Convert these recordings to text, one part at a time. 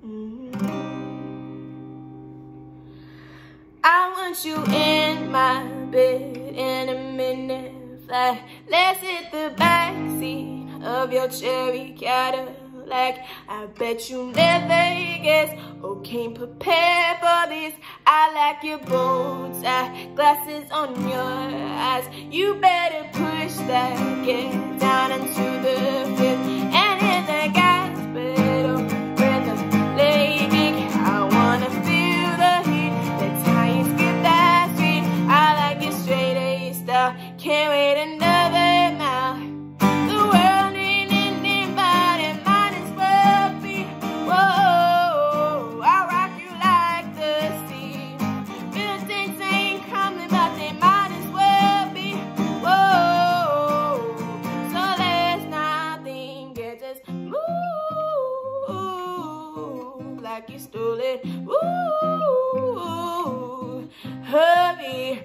I want you in my bed in a minute flat. Let's hit the backseat of your cherry Cadillac. I bet you never guess or came prepared for this. I like your bow tie, glasses on your eyes. You better push that get down into the fifth and hit the gas pedal with the leg kick. I wanna feel the heat. That's how you skip that street. I like your straight A style. Can't wait another mile. The world ain't ending, but it might as well be. Whoa, I'll rock you like the sea. Real things ain't coming, but they might as well be. Whoa, so let's not think it, just move like you stole it. Ooh, hurry.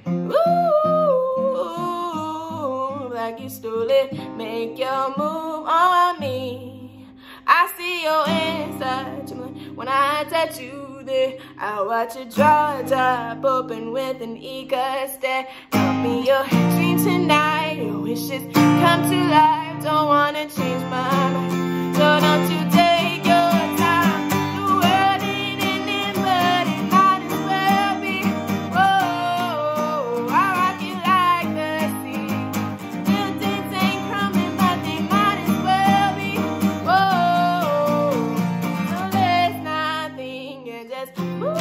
Ooh, like you stole it. Make your move on me. I see your inside when I touch you there. I watch your jaw drop open with an eager stare. Help me your dream tonight. Your wishes come to life. Don't wanna change my mind, so don't you take your time. The world ain't ending, but it might as well be. Whoa, I rock you like the sea. Real things ain't coming, but they might as well be. Whoa, so let's not think and just move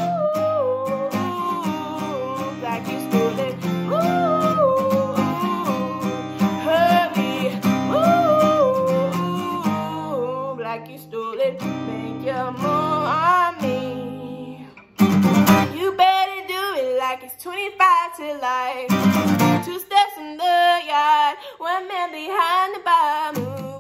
like you stole it. Ooh, hurry. Ooh, like you stole it. Make your move on me. You better do it like it's 25 to life. 2 steps in the yard, 1 man behind the bar. Move.